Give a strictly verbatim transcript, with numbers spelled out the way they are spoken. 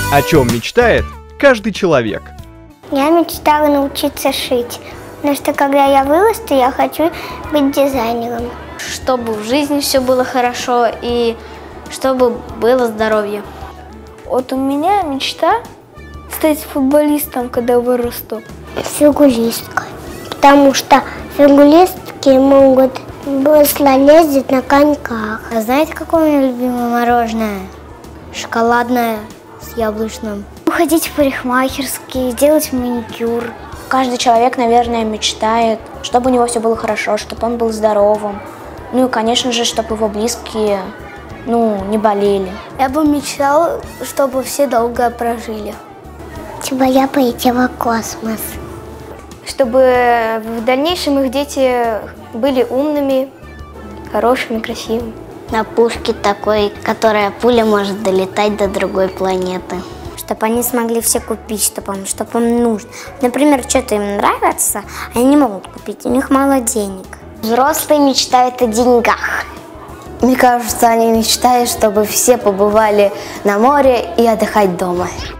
О чем мечтает каждый человек? Я мечтала научиться шить, потому что когда я вырасту, я хочу быть дизайнером. Чтобы в жизни все было хорошо и чтобы было здоровье. Вот у меня мечта стать футболистом, когда вырасту. Фигуристкой, потому что фигуристки могут быстро ездить на коньках. А знаете, какое у меня любимое мороженое? Шоколадное с яблочным. Ходить в парикмахерские, делать маникюр. Каждый человек, наверное, мечтает, чтобы у него все было хорошо, чтобы он был здоровым. Ну и, конечно же, чтобы его близкие, ну, не болели. Я бы мечтала, чтобы все долго прожили. Типа я полетела в космос. Чтобы в дальнейшем их дети были умными, хорошими, красивыми. На пушке такой, которая пуля может долетать до другой планеты. Чтобы они смогли все купить, чтобы им, чтобы им нужно. Например, что-то им нравится, они не могут купить, у них мало денег. Взрослые мечтают о деньгах. Мне кажется, они мечтают, чтобы все побывали на море и отдыхать дома.